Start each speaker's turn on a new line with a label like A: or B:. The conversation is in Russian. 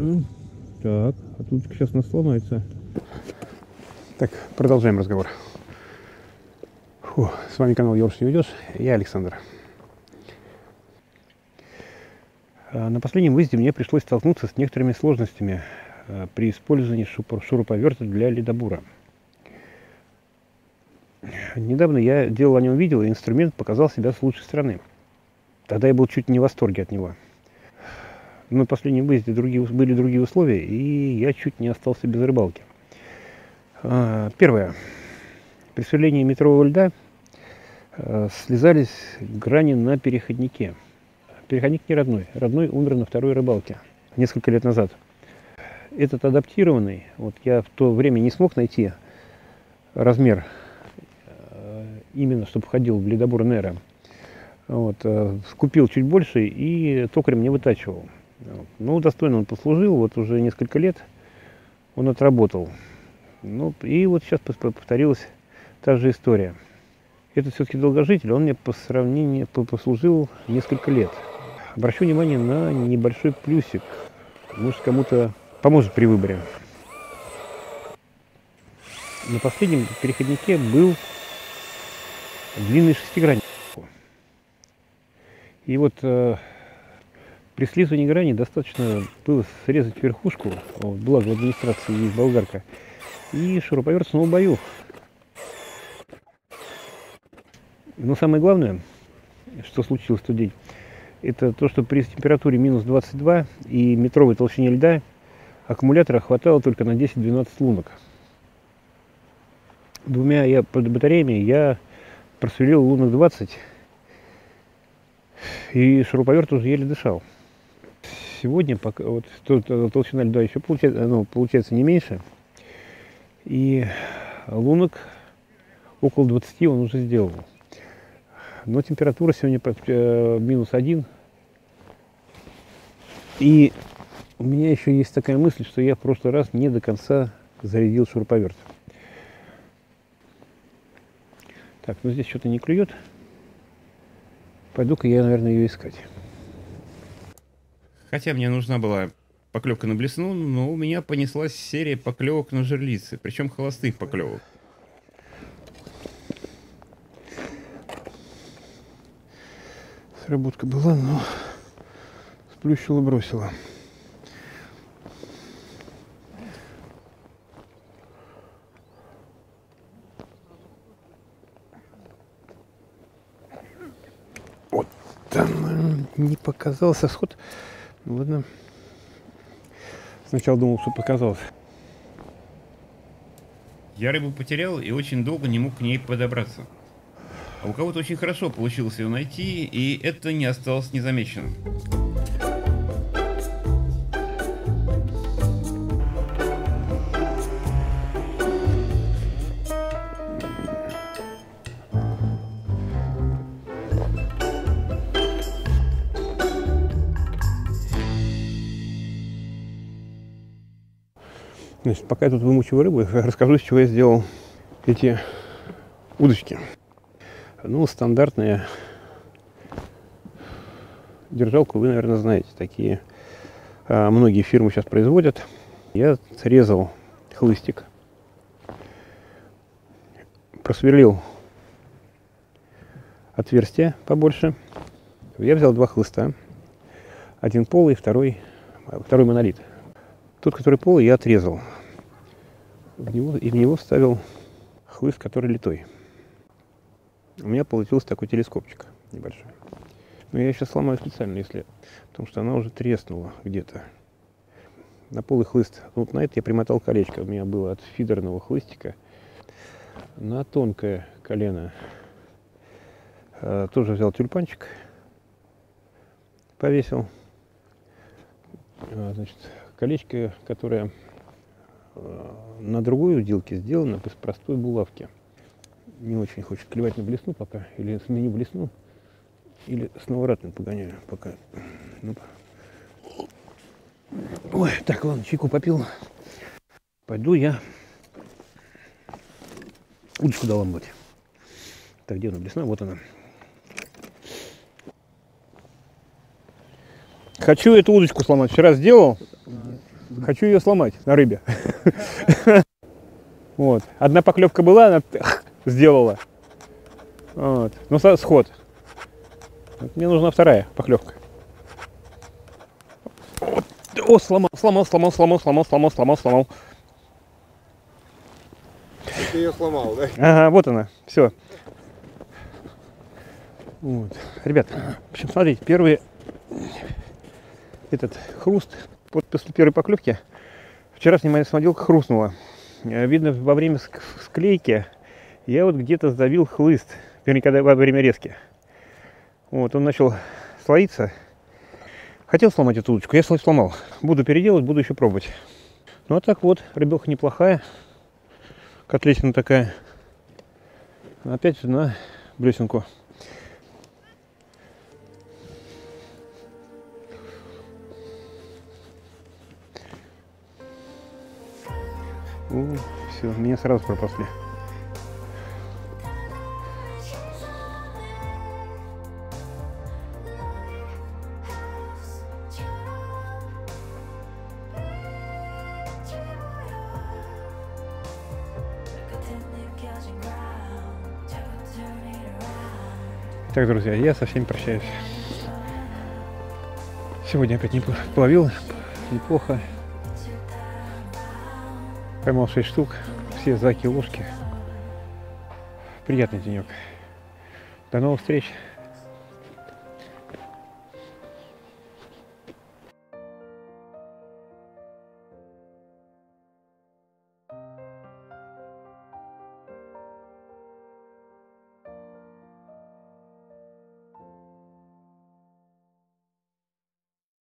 A: Так, а тут сейчас у нас сломается. Так, продолжаем разговор. С вами канал Ёрш не уйдешь, я Александр. На последнем выезде мне пришлось столкнуться с некоторыми сложностями при использовании шуруповерта для ледобура. Недавно я делал о нем видео, и инструмент показал себя с лучшей стороны. Тогда я был чуть не в восторге от него. На последнем выезде были другие условия, и я чуть не остался без рыбалки. Первое. При сверлении метрового льда слезались грани на переходнике. Переходник не родной. Родной умер на второй рыбалке несколько лет назад. Этот адаптированный, вот я в то время не смог найти размер, именно чтобы входил в ледобур Нера. Вот, купил чуть больше и токарем не вытачивал. Ну, достойно он послужил, вот уже несколько лет он отработал. Ну, и вот сейчас повторилась та же история. Это все-таки долгожитель, он мне по сравнению послужил несколько лет. Обращу внимание на небольшой плюсик. Может, кому-то поможет при выборе. На последнем переходнике был длинный шестигранник. И вот при слизывании грани достаточно было срезать верхушку, благо в администрации есть болгарка, и шуруповерт снова в бою. Но самое главное, что случилось в тот день, это то, что при температуре минус 22 и метровой толщине льда аккумулятора хватало только на 10-12 лунок. Двумя батареями я просверлил лунок 20, и шуруповерт уже еле дышал. Сегодня пока вот толщина льда еще получается не меньше, и лунок около 20 он уже сделал. Но температура сегодня минус 1. И у меня еще есть такая мысль, что я в прошлый раз не до конца зарядил шуруповерт. Так, ну здесь что-то не клюет. Пойду-ка я, наверное, ее искать.
B: Хотя мне нужна была поклевка на блесну, но у меня понеслась серия поклевок на жерлицы, причем холостых поклевок.
A: Сработка была, но сплющила, бросила. Вот там не показался сход. Ну, ладно. Сначала думал, что показался.
B: Я рыбу потерял и очень долго не мог к ней подобраться. А у кого-то очень хорошо получилось ее найти, и это не осталось незамеченным.
A: Значит, пока я тут вымучиваю рыбу, расскажу, с чего я сделал эти удочки. Ну, стандартная держалку вы, наверное, знаете. Такие многие фирмы сейчас производят. Я срезал хлыстик, просверлил отверстие побольше. Я взял два хлыста. Один полый, второй монолит. Тот, который полый, я отрезал. В него вставил хлыст, который литой. У меня получился такой телескопчик небольшой. Но я сейчас сломаю специально, потому что она уже треснула где-то. На полый хлыст. Вот на это я примотал колечко. У меня было от фидерного хлыстика. На тонкое колено тоже взял тюльпанчик. Повесил. Значит, колечко, которое на другой удилке сделано из простой булавки. Не очень хочет клевать на блесну пока. Или сменю блесну, или снова ратным погоняю пока. Ну, ой, так, ладно, чайку попил. Пойду я удочку доламывать. Так, где она, блесна? Вот она. Хочу эту удочку сломать. Вчера сделал. Хочу ее сломать на рыбе. Вот. Одна поклевка была, она сделала. Вот. Ну, сход. Вот. Мне нужна вторая поклевка. О, сломал.
C: Ты ее сломал, да?
A: Ага, вот она. Все. Вот. Ребят, в общем, смотрите, первый этот хруст. Вот после первой поклевки вчера снимали самоделка, хрустнула. Видно, во время склейки я вот где-то сдавил хлыст, вернее, когда во время резки. Вот, он начал слоиться. Хотел сломать эту удочку, я сломал. Буду переделывать, буду еще пробовать. Ну а так вот, рыбёха неплохая. Котлетина такая. Опять на блесенку. Все, меня сразу пропасли. Так, друзья, я со всеми прощаюсь. Сегодня опять не половил, неплохо. Поймал 6 штук, все заки, ложки. Приятный денек. До новых встреч.